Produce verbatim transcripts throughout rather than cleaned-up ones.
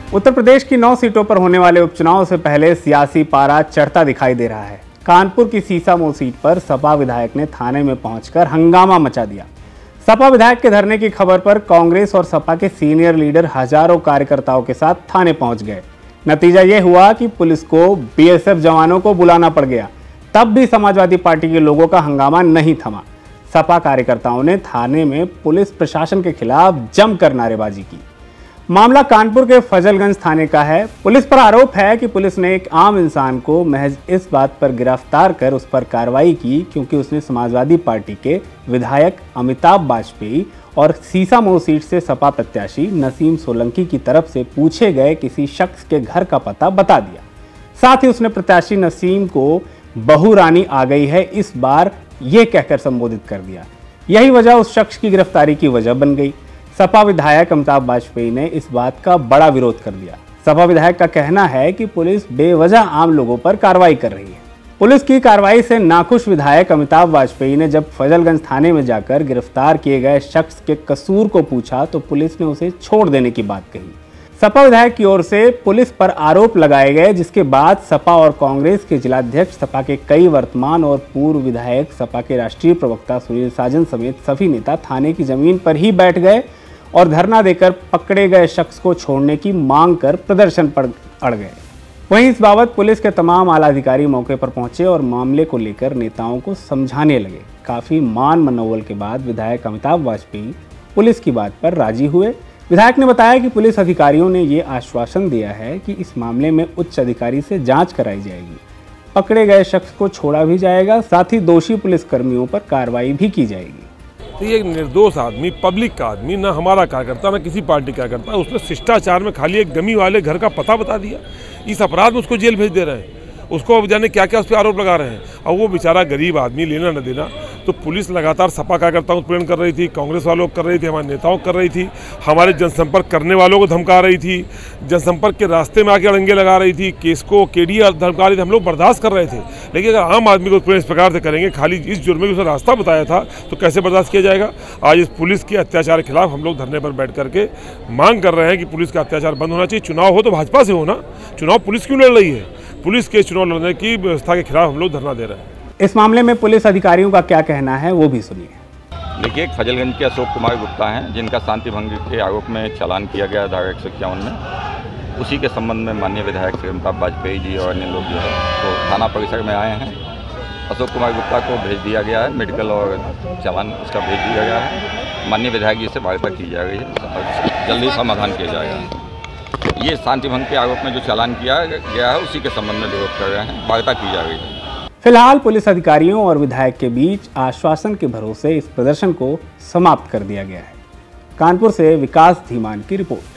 उत्तर प्रदेश की नौ सीटों पर होने वाले उपचुनाव से पहले सियासी पारा चढ़ता दिखाई दे रहा है। कानपुर की सीसामऊ सीट पर सपा विधायक ने थाने में पहुंचकर हंगामा मचा दिया। सपा विधायक के धरने की खबर पर कांग्रेस और सपा के सीनियर लीडर हजारों कार्यकर्ताओं के साथ थाने पहुंच गए। नतीजा ये हुआ कि पुलिस को बीएसएफ जवानों को बुलाना पड़ गया। तब भी समाजवादी पार्टी के लोगों का हंगामा नहीं थमा। सपा कार्यकर्ताओं ने थाने में पुलिस प्रशासन के खिलाफ जमकर नारेबाजी की। मामला कानपुर के फजलगंज थाने का है। पुलिस पर आरोप है कि पुलिस ने एक आम इंसान को महज इस बात पर गिरफ्तार कर उस पर कार्रवाई की क्योंकि उसने समाजवादी पार्टी के विधायक अमिताभ वाजपेयी और सीसामऊ सीट से सपा प्रत्याशी नसीम सोलंकी की तरफ से पूछे गए किसी शख्स के घर का पता बता दिया। साथ ही उसने प्रत्याशी नसीम को बहू रानी आ गई है इस बार ये कहकर संबोधित कर दिया। यही वजह उस शख्स की गिरफ्तारी की वजह बन गई। सपा विधायक अमिताभ वाजपेयी ने इस बात का बड़ा विरोध कर दिया। सपा विधायक का कहना है कि पुलिस बेवजह आम लोगों पर कार्रवाई कर रही है। पुलिस की कार्रवाई से नाखुश विधायक अमिताभ वाजपेयी ने जब फजलगंज थाने में जाकर गिरफ्तार किए गए शख्स के कसूर को पूछा तो पुलिस ने उसे छोड़ देने की बात कही। सपा विधायक की ओर से पुलिस पर आरोप लगाए गए, जिसके बाद सपा और कांग्रेस के जिलाध्यक्ष, सपा के कई वर्तमान और पूर्व विधायक, सपा के राष्ट्रीय प्रवक्ता सुनील साजन समेत सभी नेता थाने की जमीन पर ही बैठ गए और धरना देकर पकड़े गए शख्स को छोड़ने की मांग कर प्रदर्शन पर अड़ गए। वहीं इस बाबत पुलिस के तमाम आला अधिकारी मौके पर पहुंचे और मामले को लेकर नेताओं को समझाने लगे। काफी मान मनोवल के बाद विधायक अमिताभ वाजपेयी पुलिस की बात पर राजी हुए। विधायक ने बताया कि पुलिस अधिकारियों ने ये आश्वासन दिया है कि इस मामले में उच्च अधिकारी से जांच कराई जाएगी, पकड़े गए शख्स को छोड़ा भी जाएगा, साथ ही दोषी पुलिसकर्मियों पर कार्रवाई भी की जाएगी। तो ये निर्दोष आदमी, पब्लिक का आदमी, ना हमारा कार्यकर्ता ना किसी पार्टी का करता, उसने शिष्टाचार में खाली एक डमी वाले घर का पता बता दिया। इस अपराध में उसको जेल भेज दे रहे हैं। उसको अब जाने क्या क्या उस पर आरोप लगा रहे हैं। और वो बेचारा गरीब आदमी, लेना न देना। तो पुलिस लगातार सपा कार्यकर्ताओं को प्रेरण कर रही थी, कांग्रेस वालों को कर रही थी, हमारे नेताओं को कर रही थी, हमारे जनसंपर्क करने वालों को धमका रही थी, जनसंपर्क के रास्ते में आके अड़ंगे लगा रही थी, केस को केडी धमका रही थी। हम लोग बर्दाश्त कर रहे थे। लेकिन अगर आम आदमी को इस प्रकार से करेंगे, खाली इस जुर्म में उसने रास्ता बताया था, तो कैसे बर्दाश्त किया जाएगा। आज इस पुलिस के अत्याचार के खिलाफ हम लोग धरने पर बैठ करके मांग कर रहे हैं कि पुलिस का अत्याचार बंद होना चाहिए। चुनाव हो तो भाजपा से हो ना, चुनाव पुलिस क्यों लड़ रही है? पुलिस के चुनाव लड़ने की व्यवस्था के खिलाफ हम लोग धरना दे रहे हैं। इस मामले में पुलिस अधिकारियों का क्या कहना है वो भी सुनिए। देखिए, एक फजलगंज के अशोक कुमार गुप्ता हैं, जिनका शांति भंग के आरोप में चालान किया गया धारा एक सौ इक्यावन में। उसी के संबंध में माननीय विधायक श्री अमिताभ वाजपेयी जी और अन्य लोग जो है तो थाना परिसर में आए हैं। अशोक कुमार गुप्ता को भेज दिया गया है, मेडिकल और चालान उसका भेज दिया गया है। माननीय विधायक जी से वार्ता की जा रही है, जल्दी समाधान किया जाएगा। ये शांति भंग के आरोप में जो चालान किया गया है उसी के संबंध में विरोध कर रहे हैं, वार्ता की जा रही है। फिलहाल पुलिस अधिकारियों और विधायक के बीच आश्वासन के भरोसे इस प्रदर्शन को समाप्त कर दिया गया है। कानपुर से विकास धीमान की रिपोर्ट।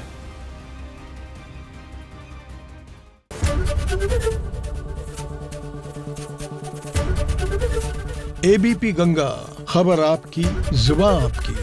एबीपी गंगा, खबर आपकी, जुबान आपकी।